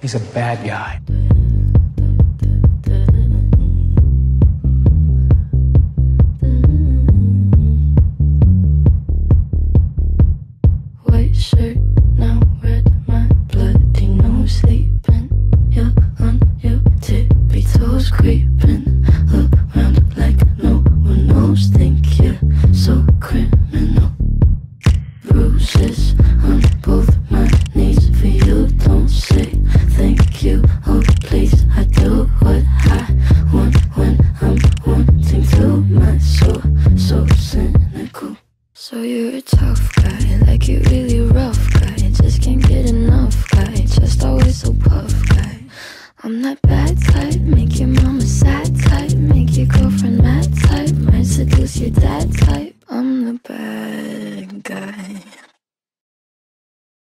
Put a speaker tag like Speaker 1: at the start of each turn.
Speaker 1: He's a bad guy.
Speaker 2: White shirt, now red, my bloody nose sleeping. You're on your tippy toes creeping around like no one knows. Think you're so criminal. Bruises on both my knees for you. Don't say thank you, oh please. I do what I want when I'm wanting to. My soul so cynical. So you're a tough guy, like you really rough guy. Just can't get enough guy, just always so puff guy. I'm that bad type, make your mama sad type, make your girlfriend mad type, might seduce your dad type.